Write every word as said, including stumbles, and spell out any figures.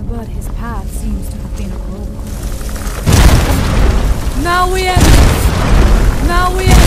But his path seems to have been a roadblock. Now we have... Now we have...